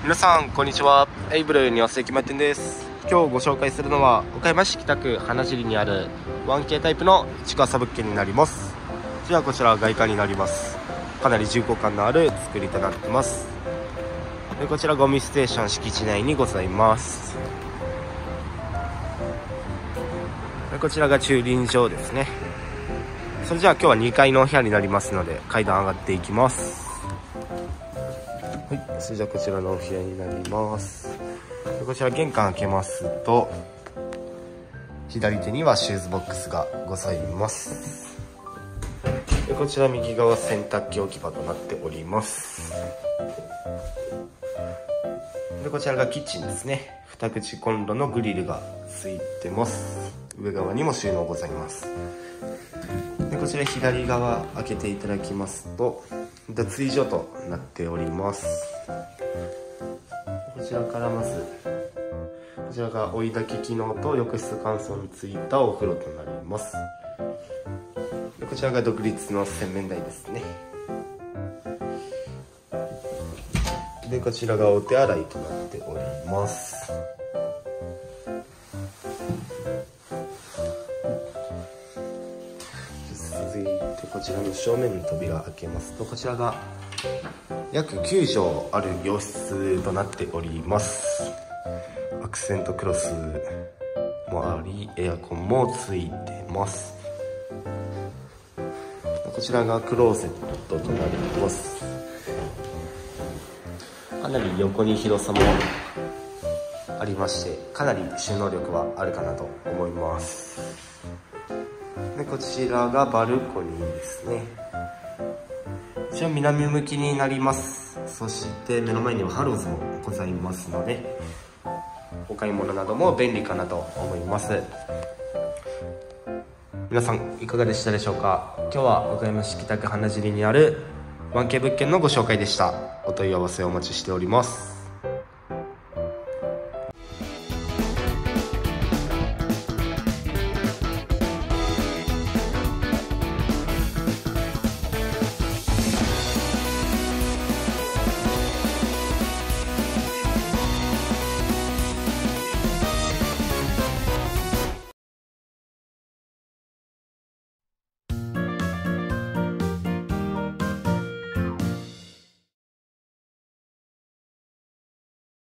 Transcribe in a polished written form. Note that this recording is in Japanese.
皆さんこんにちは。エイブル庭瀬駅前店です。今日ご紹介するのは岡山市北区花尻にある 1K タイプの築浅物件になります。じゃあこちらは外観になります。かなり重厚感のある作りとなってます。でこちらゴミステーション敷地内にございます。でこちらが駐輪場ですね。それじゃあ今日は2階のお部屋になりますので階段上がっていきます。はい、それじゃあこちらのお部屋になります。でこちら玄関開けますと左手にはシューズボックスがございます。でこちら右側洗濯機置き場となっております。でこちらがキッチンですね。2口コンロのグリルがついてます。上側にも収納ございます。でこちら左側開けていただきますと脱衣所となっております。こちらからまずこちらが追い焚き機能と浴室乾燥についたお風呂となります。でこちらが独立の洗面台ですね。でこちらがお手洗いとなっております。続いてこちらの正面の扉開けますとこちらが約9畳ある洋室となっております。アクセントクロスもありエアコンもついてます。こちらがクローゼットとなります。かなり横に広さもありましてかなり収納力はあるかなと思います。でこちらがバルコニーですね。こちら南向きになります。そして目の前にはハローズもございますのでお買い物なども便利かなと思います。皆さんいかがでしたでしょうか。今日は岡山市北区花尻にある 1K 物件のご紹介でした。お問い合わせをお待ちしております。